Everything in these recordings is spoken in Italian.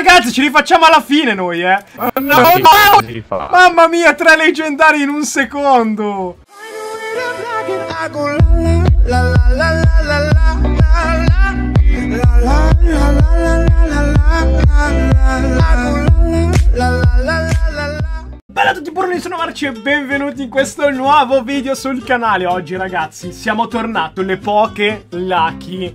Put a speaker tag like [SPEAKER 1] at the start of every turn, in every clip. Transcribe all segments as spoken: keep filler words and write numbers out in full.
[SPEAKER 1] Ragazzi, ci rifacciamo alla fine noi, eh. No, no! Mamma mia, tre leggendari in un secondo. Bella a tutti, buongiorno, sono Marci e benvenuti in questo nuovo video sul canale. Oggi ragazzi siamo tornati le poche lucky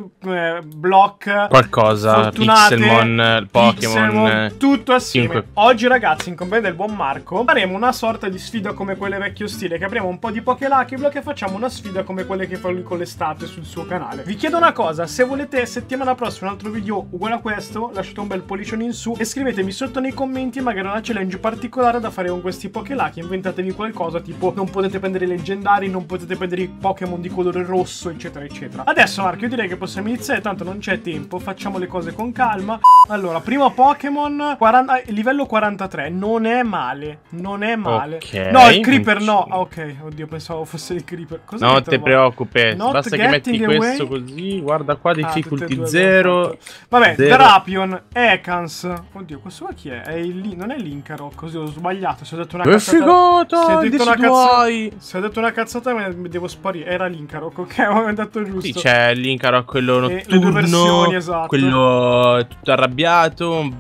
[SPEAKER 1] eh, block
[SPEAKER 2] qualcosa, Pixelmon, Pokémon,
[SPEAKER 1] tutto assieme.
[SPEAKER 2] cinque.
[SPEAKER 1] Oggi ragazzi, in compagnia del buon Marco, faremo una sorta di sfida come quelle vecchio stile, che apriamo un po' di poche lucky block e facciamo una sfida come quelle che fa lui con le statue sul suo canale. Vi chiedo una cosa: se volete settimana prossima un altro video uguale a questo, lasciate un bel pollicione in su e scrivetemi sotto nei commenti magari una challenge particolare da fare con questi poke lucky. Inventatevi qualcosa tipo non potete prendere i leggendari, non potete prendere i Pokémon di colore rosso, eccetera eccetera. Adesso Marco, io direi che possiamo iniziare, tanto non c'è tempo, facciamo le cose con calma. Allora, primo Pokémon, quaranta, livello quarantatré, non è male, non è male.
[SPEAKER 2] Okay.
[SPEAKER 1] No, il Creeper no. Ah, ok, oddio, pensavo fosse il Creeper. Cosa
[SPEAKER 2] non te preoccupare,
[SPEAKER 1] Not
[SPEAKER 2] basta che metti
[SPEAKER 1] away.
[SPEAKER 2] questo così, guarda qua, difficulty
[SPEAKER 1] ah,
[SPEAKER 2] zero.
[SPEAKER 1] Vabbè,
[SPEAKER 2] zero.
[SPEAKER 1] Drapion, Ekans. Oddio, questo qua chi è? È il, non è Linkaro, così ho sbagliato, si è detto una
[SPEAKER 2] che
[SPEAKER 1] cazzata.
[SPEAKER 2] figata,
[SPEAKER 1] si è detto una cazzata. Si è detto una cazzata e mi devo sparire. Era Linkaro, ok, ho detto giusto.
[SPEAKER 2] Sì, c'è Linkaro, quello
[SPEAKER 1] e le due versioni,
[SPEAKER 2] notturno,
[SPEAKER 1] esatto.
[SPEAKER 2] quello tutto arrabbiato, un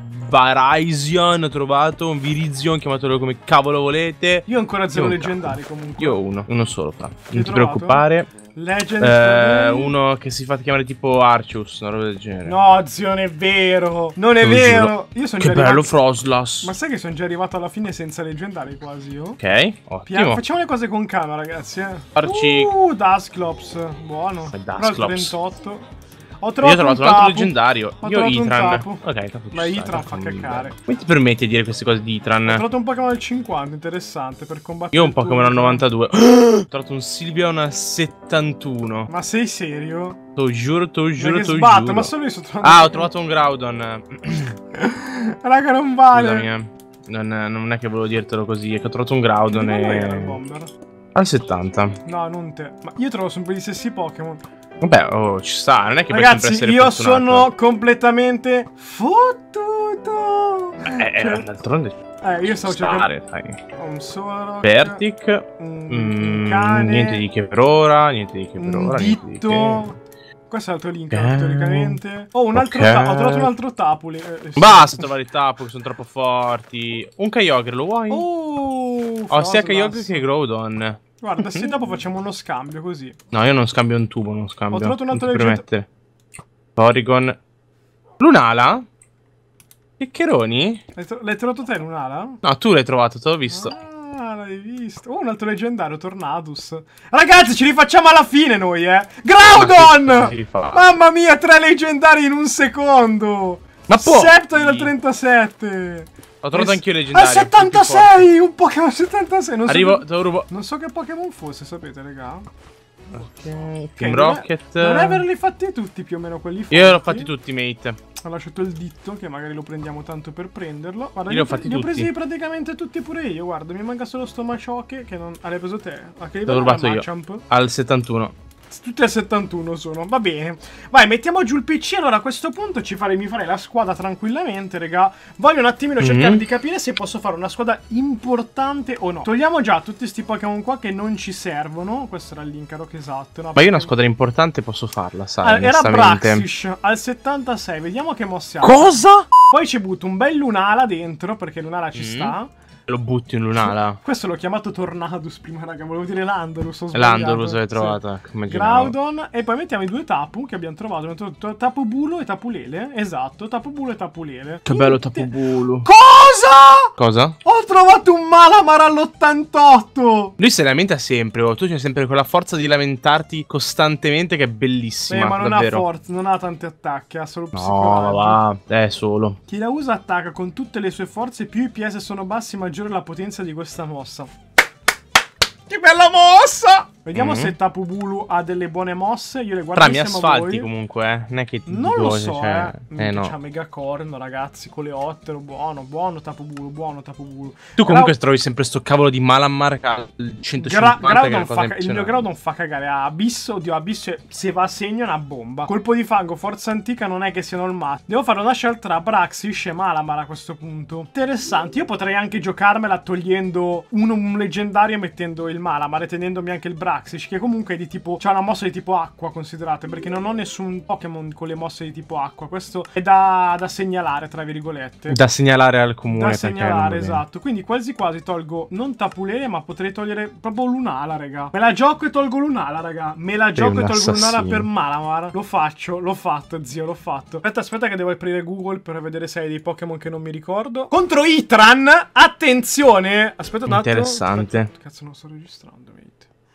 [SPEAKER 2] Virizion ho trovato, un Virizion, chiamatelo come cavolo volete.
[SPEAKER 1] Io ho ancora zero
[SPEAKER 2] Io
[SPEAKER 1] leggendari comunque.
[SPEAKER 2] Io ho uno, uno solo fra. Non ti
[SPEAKER 1] trovato?
[SPEAKER 2] preoccupare.
[SPEAKER 1] Legend
[SPEAKER 2] eh, uno che si fa chiamare tipo Arceus, una roba del genere.
[SPEAKER 1] No, zio, non è vero. Non è
[SPEAKER 2] Lo
[SPEAKER 1] vero.
[SPEAKER 2] giuro.
[SPEAKER 1] Io sono
[SPEAKER 2] Che
[SPEAKER 1] già
[SPEAKER 2] bello
[SPEAKER 1] arrivato...
[SPEAKER 2] Froslas.
[SPEAKER 1] Ma sai che sono già arrivato alla fine senza leggendari quasi io?
[SPEAKER 2] Ok, ottimo.
[SPEAKER 1] Piano, facciamo le cose con calma ragazzi, eh.
[SPEAKER 2] Farci...
[SPEAKER 1] Uh, Dusclops. Buono.
[SPEAKER 2] Dusclops.
[SPEAKER 1] trentotto. Ho
[SPEAKER 2] Io ho
[SPEAKER 1] trovato,
[SPEAKER 2] trovato
[SPEAKER 1] un,
[SPEAKER 2] un altro
[SPEAKER 1] tapu.
[SPEAKER 2] leggendario.
[SPEAKER 1] Ho
[SPEAKER 2] Io Itran.
[SPEAKER 1] Tapu.
[SPEAKER 2] Ok, tapu.
[SPEAKER 1] Ma Itran fa cacare.
[SPEAKER 2] Come ti permetti di dire queste cose di Itran?
[SPEAKER 1] Ho trovato un Pokémon al cinquanta, interessante per combattere.
[SPEAKER 2] Io ho un Pokémon al novantadue. Ho trovato un Silvia a settantuno.
[SPEAKER 1] Ma sei serio?
[SPEAKER 2] Te lo giuro, te lo giuro, te lo
[SPEAKER 1] sbatto,
[SPEAKER 2] giuro.
[SPEAKER 1] ma solo io sto trovando.
[SPEAKER 2] Ah, ho trovato un Groudon.
[SPEAKER 1] Raga, non vale.
[SPEAKER 2] Scusami, eh. non, non è che volevo dirtelo così. È che ho trovato un Groudon e...
[SPEAKER 1] era il Bomber?
[SPEAKER 2] Al settanta.
[SPEAKER 1] No, non te. Ma io trovo sempre gli stessi Pokémon.
[SPEAKER 2] Vabbè, oh, ci sta, non è che
[SPEAKER 1] ragazzi,
[SPEAKER 2] puoi sempre essere
[SPEAKER 1] io
[SPEAKER 2] fortunato.
[SPEAKER 1] sono completamente fottuto.
[SPEAKER 2] Eh, eh,
[SPEAKER 1] cioè,
[SPEAKER 2] d'altronde
[SPEAKER 1] eh, io stavo
[SPEAKER 2] stare,
[SPEAKER 1] cercando
[SPEAKER 2] sai.
[SPEAKER 1] un Solrock,
[SPEAKER 2] Vertic,
[SPEAKER 1] un
[SPEAKER 2] mm,
[SPEAKER 1] cane,
[SPEAKER 2] niente di che per ora, niente di che per
[SPEAKER 1] un
[SPEAKER 2] ora,
[SPEAKER 1] ditto. Questo è l'altro link,
[SPEAKER 2] eh,
[SPEAKER 1] teoricamente. Oh, un altro
[SPEAKER 2] okay.
[SPEAKER 1] tapu. Ho trovato un altro tapu. Eh, sì.
[SPEAKER 2] Basta trovare i tapu che sono troppo forti. Un Kyogre, lo vuoi?
[SPEAKER 1] Oh,
[SPEAKER 2] ho sia Kyogre che Groudon.
[SPEAKER 1] Guarda, se dopo facciamo uno scambio così.
[SPEAKER 2] No, io non scambio un tubo, non scambio.
[SPEAKER 1] Ho trovato un altro
[SPEAKER 2] leggenda. Porygon. Lunala? Chiccheroni?
[SPEAKER 1] L'hai trovato te, Lunala?
[SPEAKER 2] No, tu l'hai trovato, te l'ho visto.
[SPEAKER 1] Ah, l'hai visto. Oh, un altro leggendario, Tornadus. Ragazzi, ci rifacciamo alla fine noi, eh. Groudon! Ma mamma mia, tre leggendari in un secondo.
[SPEAKER 2] Ma può?
[SPEAKER 1] Sceptile al trentasette.
[SPEAKER 2] Ho trovato
[SPEAKER 1] es
[SPEAKER 2] anch'io il leggendario.
[SPEAKER 1] Al settantasei! Un Pokémon settantasei. Non
[SPEAKER 2] Arrivo,
[SPEAKER 1] so
[SPEAKER 2] te lo rubo.
[SPEAKER 1] Non so che Pokémon fosse, sapete, raga.
[SPEAKER 2] Ok, Team Rocket.
[SPEAKER 1] Dovrei averli fatti tutti più o meno quelli forti.
[SPEAKER 2] Io li ho fatti tutti, mate.
[SPEAKER 1] Ho lasciato il ditto, che magari lo prendiamo tanto per prenderlo. Guarda,
[SPEAKER 2] io li ho fatti
[SPEAKER 1] li ho
[SPEAKER 2] tutti.
[SPEAKER 1] presi praticamente tutti pure io. Guarda, mi manca solo sto Machoke che non... Ah, l'hai preso te? A che
[SPEAKER 2] L'ho
[SPEAKER 1] livello
[SPEAKER 2] rubato
[SPEAKER 1] era
[SPEAKER 2] io.
[SPEAKER 1] Machamp?
[SPEAKER 2] Al settantuno.
[SPEAKER 1] Tutti al settantuno sono, va bene. Vai, mettiamo giù il P C. Allora a questo punto ci farei, mi farei la squadra tranquillamente, raga. Voglio un attimino cercare mm-hmm. di capire se posso fare una squadra importante o no. Togliamo già tutti sti Pokémon qua che non ci servono. Questo era l'Incaro, che esatto, no?
[SPEAKER 2] Ma io una squadra importante posso farla, sai,
[SPEAKER 1] allora, era
[SPEAKER 2] onestamente.
[SPEAKER 1] Braxish al settantasei, vediamo che mossa ha.
[SPEAKER 2] Cosa?
[SPEAKER 1] Poi ci butto un bel Lunala dentro, perché Lunala ci mm. sta.
[SPEAKER 2] Lo butti in Lunala.
[SPEAKER 1] Questo l'ho chiamato Tornadus prima, raga. Volevo dire Landorus. Ho sbagliato.
[SPEAKER 2] Landorus l'hai trovata.
[SPEAKER 1] Sì. Groudon. E poi mettiamo i due Tapu che abbiamo trovato. Abbiamo trovato Tapu Bulu e Tapu Lele. Esatto, Tapu Bulu e Tapu Lele.
[SPEAKER 2] Che bello Tapu Bulu.
[SPEAKER 1] Cosa?
[SPEAKER 2] Cosa?
[SPEAKER 1] Ho trovato un Malamar all'ottantotto.
[SPEAKER 2] Lui si lamenta sempre. Oh. Tu c'hai sempre quella forza di lamentarti costantemente che è bellissima.
[SPEAKER 1] Eh, ma non
[SPEAKER 2] davvero.
[SPEAKER 1] ha forza, non ha tanti attacchi. Ha solo
[SPEAKER 2] no,
[SPEAKER 1] psicoraggio.
[SPEAKER 2] va. È solo.
[SPEAKER 1] Chi la usa attacca con tutte le sue forze. Più i P S sono bassi, maggiore la potenza di questa mossa. Che bella mossa! Vediamo
[SPEAKER 2] Mm-hmm.
[SPEAKER 1] se Tapu Bulu ha delle buone mosse. Io le guardo
[SPEAKER 2] Tra mi
[SPEAKER 1] insieme a
[SPEAKER 2] asfalti
[SPEAKER 1] voi.
[SPEAKER 2] comunque, eh. Non è che ti
[SPEAKER 1] Non
[SPEAKER 2] dico,
[SPEAKER 1] lo so,
[SPEAKER 2] cioè,
[SPEAKER 1] eh.
[SPEAKER 2] eh no.
[SPEAKER 1] C'ha Megacorno, ragazzi, con le ottero. Buono, buono Tapu Bulu, buono Tapu Bulu.
[SPEAKER 2] Tu comunque
[SPEAKER 1] Grau-
[SPEAKER 2] trovi sempre sto cavolo di Malamar che ha il centocinquanta,
[SPEAKER 1] Gra-
[SPEAKER 2] che è
[SPEAKER 1] Groudon
[SPEAKER 2] una cosa
[SPEAKER 1] fa ca- il mio
[SPEAKER 2] impressionante.
[SPEAKER 1] Groudon fa cagare. A Abisso, oddio, Abisso è- se va a segno è una bomba. Colpo di fango, forza antica non è che siano il massimo. Devo fare una scelta tra Braxis e Malamar a questo punto. Interessante, io potrei anche giocarmela togliendo uno, un leggendario e mettendo il Malamar e tenendomi anche il Braxis, che comunque è di tipo, c'ha una mossa di tipo acqua, considerate, perché non ho nessun Pokémon con le mosse di tipo acqua. Questo è da, da segnalare, tra virgolette.
[SPEAKER 2] Da segnalare al comune.
[SPEAKER 1] Da
[SPEAKER 2] perché non va
[SPEAKER 1] segnalare,
[SPEAKER 2] bene.
[SPEAKER 1] esatto. Quindi quasi quasi tolgo non Tapulele, ma potrei togliere proprio Lunala, raga. Me la gioco e tolgo Lunala, raga. Me la gioco
[SPEAKER 2] un
[SPEAKER 1] e tolgo Lunala
[SPEAKER 2] assassino.
[SPEAKER 1] per Malamar. Lo faccio, l'ho fatto, zio, l'ho fatto. Aspetta, aspetta che devo aprire Google per vedere se hai dei Pokémon che non mi ricordo. Contro Itran, attenzione. Aspetta un attimo.
[SPEAKER 2] Interessante.
[SPEAKER 1] Aspetta, cazzo, non sto registrando, mate.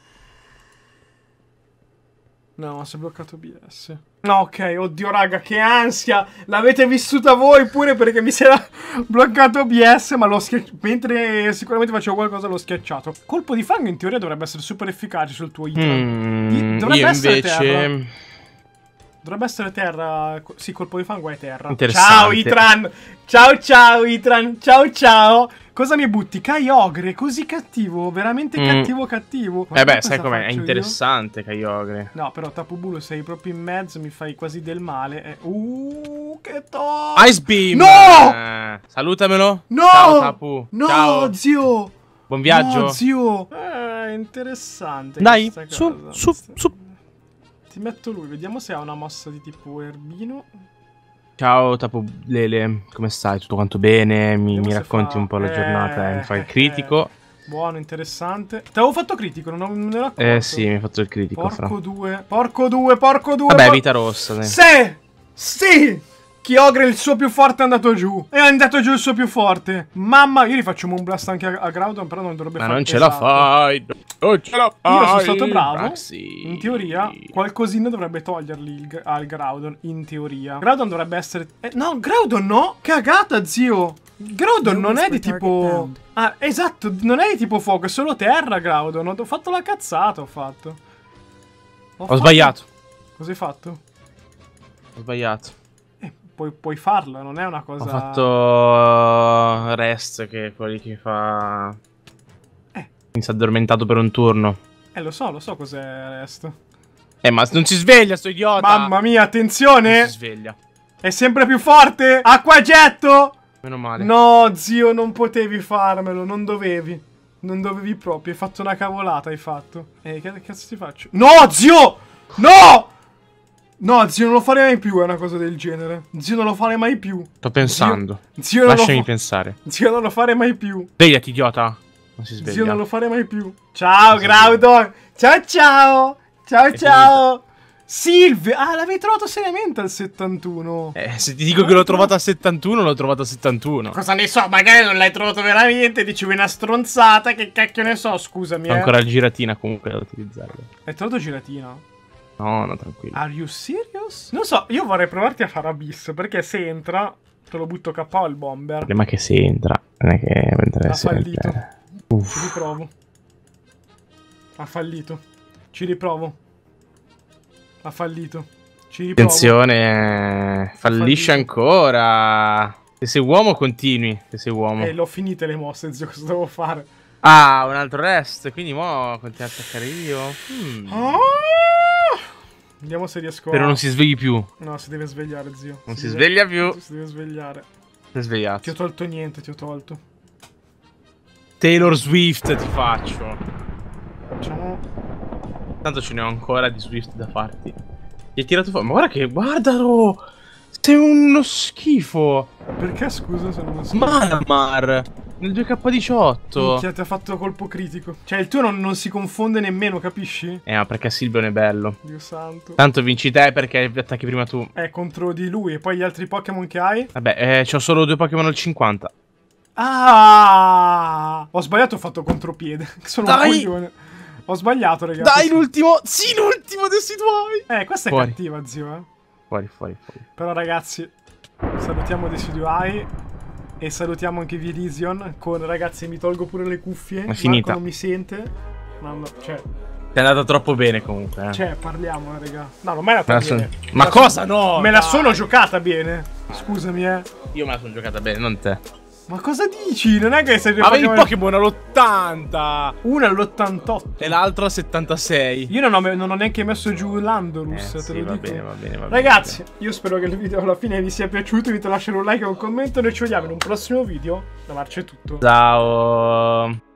[SPEAKER 1] No, si è bloccato B S. No, ok, oddio raga, che ansia. L'avete vissuta voi pure perché mi si era bloccato B S, ma l'ho schiacciato. Mentre sicuramente facevo qualcosa l'ho schiacciato. Colpo di fango in teoria dovrebbe essere super efficace sul tuo Itran.
[SPEAKER 2] Mm,
[SPEAKER 1] Dovrebbe
[SPEAKER 2] io
[SPEAKER 1] essere
[SPEAKER 2] invece...
[SPEAKER 1] terra. Dovrebbe essere terra. Sì, colpo di fango è terra.
[SPEAKER 2] Interessante.
[SPEAKER 1] Ciao Itran. Ciao ciao Itran. Ciao ciao. Cosa mi butti? Kyogre, così cattivo, veramente
[SPEAKER 2] Mm.
[SPEAKER 1] cattivo cattivo.
[SPEAKER 2] Eh
[SPEAKER 1] Guarda
[SPEAKER 2] beh,
[SPEAKER 1] cosa
[SPEAKER 2] sai com'è? È
[SPEAKER 1] faccio io.
[SPEAKER 2] interessante Kyogre.
[SPEAKER 1] No, però Tapu Bulu sei proprio in mezzo, mi fai quasi del male. Eh, Uh, che to...
[SPEAKER 2] Ice Beam!
[SPEAKER 1] No!
[SPEAKER 2] Eh, salutamelo.
[SPEAKER 1] No!
[SPEAKER 2] Ciao Tapu.
[SPEAKER 1] No,
[SPEAKER 2] Ciao.
[SPEAKER 1] zio!
[SPEAKER 2] Buon viaggio.
[SPEAKER 1] No, zio! Eh, interessante.
[SPEAKER 2] Dai,
[SPEAKER 1] questa
[SPEAKER 2] su,
[SPEAKER 1] cosa.
[SPEAKER 2] su, su.
[SPEAKER 1] Ti metto lui, vediamo se ha una mossa di tipo erbino.
[SPEAKER 2] Ciao Tapu Lele, come stai? Tutto quanto bene? Mi,
[SPEAKER 1] Vediamo
[SPEAKER 2] mi
[SPEAKER 1] se
[SPEAKER 2] racconti
[SPEAKER 1] fa-
[SPEAKER 2] un po' la
[SPEAKER 1] eh,
[SPEAKER 2] giornata e mi fai il
[SPEAKER 1] eh,
[SPEAKER 2] critico?
[SPEAKER 1] Buono, interessante. Ti avevo fatto critico, non, non me ne ero accorto.
[SPEAKER 2] Eh sì, mi hai fatto il critico, fra.
[SPEAKER 1] Porco due, porco due, porco due.
[SPEAKER 2] Vabbè,
[SPEAKER 1] por-
[SPEAKER 2] vita rossa, dai.
[SPEAKER 1] Sì! Sì! Kyogre il suo più forte è andato giù. È andato giù il suo più forte. Mamma, io gli faccio un blast anche a, a Groudon, però non dovrebbe
[SPEAKER 2] Ma
[SPEAKER 1] fare.
[SPEAKER 2] non ce la fai. Non ce la fai.
[SPEAKER 1] Io sono stato bravo.
[SPEAKER 2] Braxi.
[SPEAKER 1] In teoria, qualcosina dovrebbe togliergli il g- al Groudon. In teoria, Groudon dovrebbe essere. Eh, no, Groudon no! Cagata, zio! Groudon non è di tipo. Ah, esatto, non è di tipo fuoco, è solo terra, Groudon. Ho fatto la cazzata, ho fatto.
[SPEAKER 2] Ho
[SPEAKER 1] fatto-
[SPEAKER 2] sbagliato.
[SPEAKER 1] Cosa hai fatto?
[SPEAKER 2] Ho sbagliato.
[SPEAKER 1] Eh, puoi, puoi farlo, non è una cosa.
[SPEAKER 2] Ho fatto rest, che è quello lì che fa...
[SPEAKER 1] Eh.
[SPEAKER 2] Mi si è addormentato per un turno.
[SPEAKER 1] Eh, lo so, lo so cos'è resto.
[SPEAKER 2] Eh, ma non si sveglia sto idiota!
[SPEAKER 1] Mamma mia,
[SPEAKER 2] Non
[SPEAKER 1] attenzione!
[SPEAKER 2] si sveglia.
[SPEAKER 1] È sempre più forte! Acquagetto!
[SPEAKER 2] Meno male.
[SPEAKER 1] No, zio, non potevi farmelo, non dovevi. Non dovevi proprio, hai fatto una cavolata, hai fatto. Eh, che cazzo ti faccio? No, zio! No! No, zio, non lo farei mai più, è una cosa del genere. Zio, non lo farei mai più.
[SPEAKER 2] Sto pensando.
[SPEAKER 1] Zio, zio non
[SPEAKER 2] Lasciami
[SPEAKER 1] lo fa-
[SPEAKER 2] pensare.
[SPEAKER 1] Zio, non lo farei mai più.
[SPEAKER 2] Svegliati, idiota. Non si sveglia.
[SPEAKER 1] Zio, non lo farei mai più. Ciao,
[SPEAKER 2] Non si
[SPEAKER 1] Groudon! Ciao, ciao! Ciao,
[SPEAKER 2] È
[SPEAKER 1] ciao! Silvia! Ah, l'avevi trovato seriamente al settantuno.
[SPEAKER 2] Eh, se ti dico che l'ho trovato a settantuno, l'ho trovato a settantuno.
[SPEAKER 1] Cosa ne so, magari non l'hai trovato veramente, dicevi una stronzata, che cacchio ne so, scusami,
[SPEAKER 2] Ho
[SPEAKER 1] eh.
[SPEAKER 2] ancora il giratina comunque da utilizzare.
[SPEAKER 1] Hai trovato giratina?
[SPEAKER 2] No, no, tranquillo.
[SPEAKER 1] Are you serious? Non so, io vorrei provarti a fare Abyss, perché se entra, te lo butto K O il bomber.
[SPEAKER 2] Il problema è che se entra, non è che entra
[SPEAKER 1] Ha
[SPEAKER 2] sempre.
[SPEAKER 1] fallito. Ci
[SPEAKER 2] Uff.
[SPEAKER 1] riprovo. Ha fallito. Ci riprovo. Ha fallito. Ci riprovo.
[SPEAKER 2] Attenzione, fallisce
[SPEAKER 1] fallito.
[SPEAKER 2] ancora. Se sei uomo, continui. Se sei uomo.
[SPEAKER 1] Eh, l'ho finite le mosse, zio, cosa devo fare?
[SPEAKER 2] Ah, un altro rest. Quindi mo continuo a attaccare io. Mm.
[SPEAKER 1] Ah! Vediamo se riesco
[SPEAKER 2] Spero
[SPEAKER 1] a...
[SPEAKER 2] non si svegli più.
[SPEAKER 1] No, si deve svegliare, zio.
[SPEAKER 2] Non si
[SPEAKER 1] deve-
[SPEAKER 2] sveglia più.
[SPEAKER 1] Si deve svegliare.
[SPEAKER 2] Si è svegliato.
[SPEAKER 1] Ti ho tolto niente, ti ho tolto.
[SPEAKER 2] Taylor Swift ti faccio.
[SPEAKER 1] Facciamo...
[SPEAKER 2] Tanto ce ne ho ancora di Swift da farti. Ti hai tirato fuori. Ma guarda che. Guardalo! Sei uno schifo.
[SPEAKER 1] Perché, scusa, se non lo so.
[SPEAKER 2] Malamar. Nel due K diciotto.
[SPEAKER 1] Minchia, ti ha fatto colpo critico. Cioè, il tuo non, non si confonde nemmeno, capisci?
[SPEAKER 2] Eh, ma perché Silvion è bello.
[SPEAKER 1] Dio santo.
[SPEAKER 2] Tanto vinci te perché attacchi prima tu.
[SPEAKER 1] È contro di lui. E poi gli altri Pokémon che hai?
[SPEAKER 2] Vabbè, eh, c'ho solo due Pokémon al cinquanta.
[SPEAKER 1] Ah! Ho sbagliato, ho fatto contropiede. Sono un
[SPEAKER 2] Dai!
[SPEAKER 1] coglione. Ho sbagliato, ragazzi.
[SPEAKER 2] Dai, l'ultimo! Sì, l'ultimo dei tuoi!
[SPEAKER 1] Eh, questa è
[SPEAKER 2] Fuori.
[SPEAKER 1] cattiva, zio, eh.
[SPEAKER 2] Fuori, fuori, fuori.
[SPEAKER 1] Però, ragazzi, salutiamo Decidueye. E salutiamo anche Virizion. Con, ragazzi, mi tolgo pure le cuffie.
[SPEAKER 2] È finita.
[SPEAKER 1] Marco non mi sente. Ma no, cioè...
[SPEAKER 2] Ti è andata troppo bene comunque. Eh.
[SPEAKER 1] Cioè, parliamo, raga. No, non me la
[SPEAKER 2] Me la
[SPEAKER 1] bene.
[SPEAKER 2] son...
[SPEAKER 1] Me
[SPEAKER 2] Ma
[SPEAKER 1] la
[SPEAKER 2] cosa
[SPEAKER 1] son...
[SPEAKER 2] no?
[SPEAKER 1] Me la
[SPEAKER 2] dai.
[SPEAKER 1] sono giocata bene. Scusami, eh.
[SPEAKER 2] Io me la sono giocata bene, non te.
[SPEAKER 1] Ma cosa dici? Non è che sei
[SPEAKER 2] Avevi il Pokémon all'ottanta.
[SPEAKER 1] Uno all'ottantotto.
[SPEAKER 2] E l'altro al settantasei.
[SPEAKER 1] Io non ho, non ho neanche messo giù Landorus,
[SPEAKER 2] Eh,
[SPEAKER 1] te
[SPEAKER 2] sì,
[SPEAKER 1] lo
[SPEAKER 2] va
[SPEAKER 1] dico.
[SPEAKER 2] bene, va bene, va bene.
[SPEAKER 1] Ragazzi, io spero che il video alla fine vi sia piaciuto. Vi lasciare un like e un commento. Noi ci vediamo in un prossimo video. Da Marcio è tutto.
[SPEAKER 2] Ciao.